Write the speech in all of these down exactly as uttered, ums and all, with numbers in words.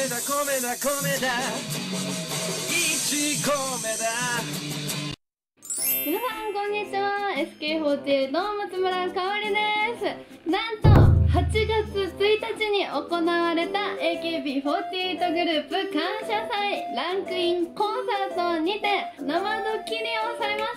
だ米だ米だいちこめだ。 皆さんこんにちは。 エスケーフォーティーエイト 松村かおりです。なんとはちがつついたちに行われた エーケービーフォーティーエイト グループ感謝祭ランクインコンサートにて生ドッキリをされま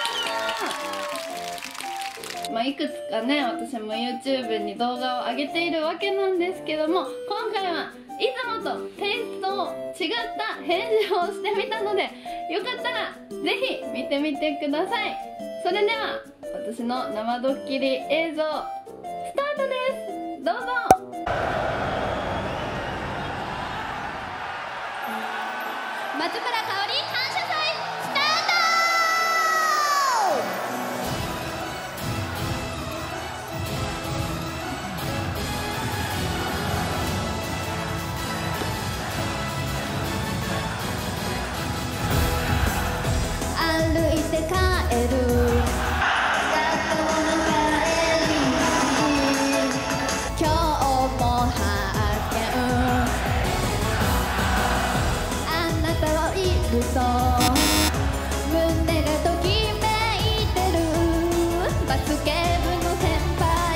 した。まあ、いくつかね、私も YouTube に動画を上げているわけなんですけども、今回はいつもとテイストを違った編集をしてみたので、よかったらぜひ見てみてください。それでは私の生ドッキリ映像スタートです。どうぞ。松村かおり感謝祭スタート。歩いて帰る学校の帰り今日も発見あなたはいると胸がときめいてるバスケ部の先輩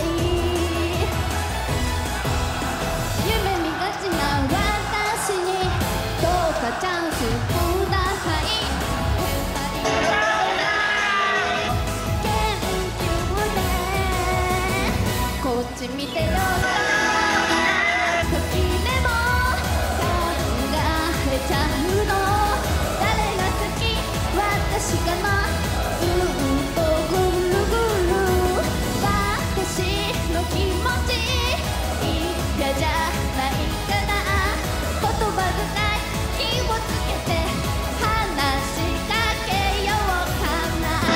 夢見がちな私にどうかチャンスください。こっち見てよ。時でも考えちゃうの。誰が好き私かな。ずっとぐるぐる私の気持ち嫌じゃないかな。言葉遣い気をつけて話しかけようかな。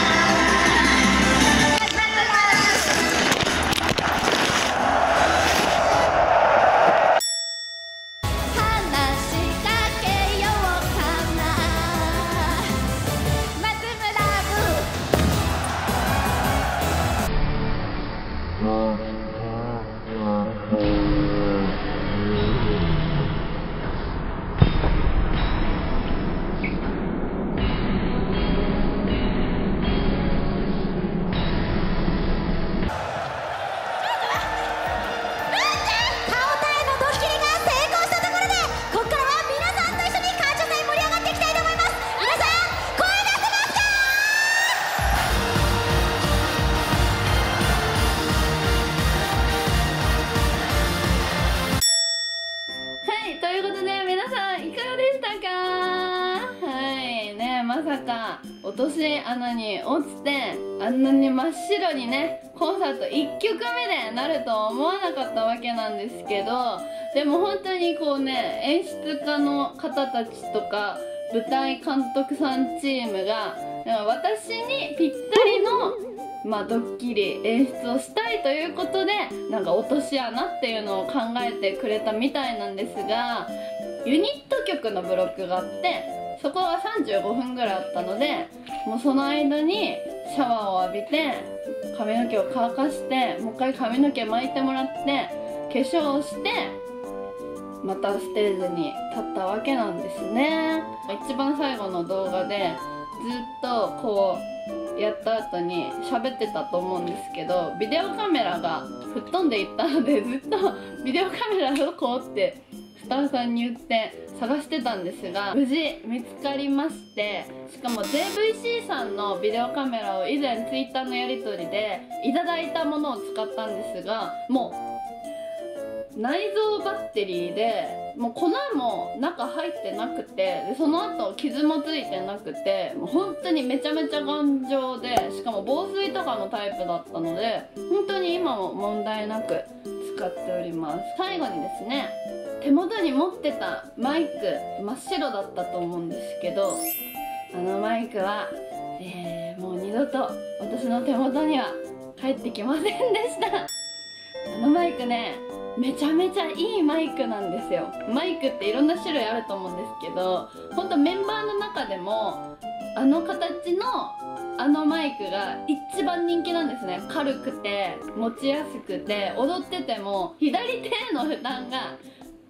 ということで皆さんいかがでしたか。はいね、まさか落とし穴に落ちてあんなに真っ白にねコンサートいっきょくめでなるとは思わなかったわけなんですけど、でも本当にこうね、演出家の方たちとか舞台監督さんチームが私にぴったりのまあ、ドッキリ演出をしたいということで、なんか落とし穴っていうのを考えてくれたみたいなんですが、ユニット曲のブロックがあってそこがさんじゅうごふんぐらいあったので、もうその間にシャワーを浴びて髪の毛を乾かしてもう一回髪の毛巻いてもらって化粧をしてまたステージに立ったわけなんですね。一番最後の動画でずっとこうやった後に喋ってたと思うんですけど、ビデオカメラが吹っ飛んでいったのでずっとビデオカメラどこってスタッフさんに言って探してたんですが、無事見つかりまして、しかも ジェーブイシー さんのビデオカメラを以前 Twitter のやり取りでいただいたものを使ったんですが、もう内蔵バッテリーでもう粉も中入ってなくて、でその後傷もついてなくて、もう本当にめちゃめちゃ頑丈で、しかも防水とかのタイプだったので本当に今も問題なく使っております。最後にですね、手元に持ってたマイク真っ白だったと思うんですけど、あのマイクは、えー、もう二度と私の手元には帰ってきませんでした。あのマイクね、めちゃめちゃいいマイクなんですよ。マイクっていろんな種類あると思うんですけど、ほんとメンバーの中でもあの形のあのマイクが一番人気なんですね。軽くて持ちやすくて、踊ってても左手への負担が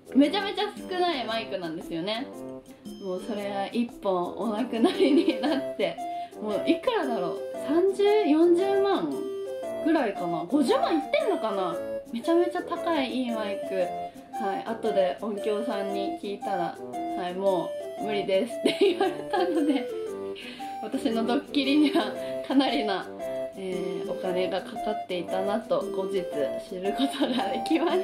めちゃめちゃ少ないマイクなんですよね。もうそれがいっぽんお亡くなりになって、もういくらだろう、さんじゅう、よんじゅうまんぐらいかな、ごじゅうまんいってんのかな。めちゃめちゃ高いいいマイク、はい、後で音響さんに聞いたら、はい、もう無理ですって言われたので私のドッキリにはかなりな、えー、お金がかかっていたなと後日知ることができました。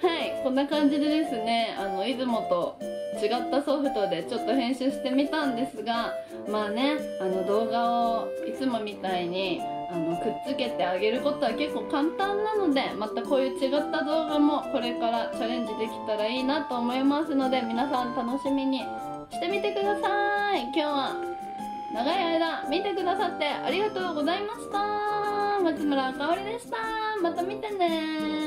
はい、こんな感じでですね、あのいつもと違ったソフトでちょっと編集してみたんですが、まあね、あの動画をいつもみたいにあのくっつけてあげることは結構簡単なので、またこういう違った動画もこれからチャレンジできたらいいなと思いますので、皆さん楽しみにしてみてください。今日は長い間見てくださってありがとうございました。松村かおりでした。また見てね。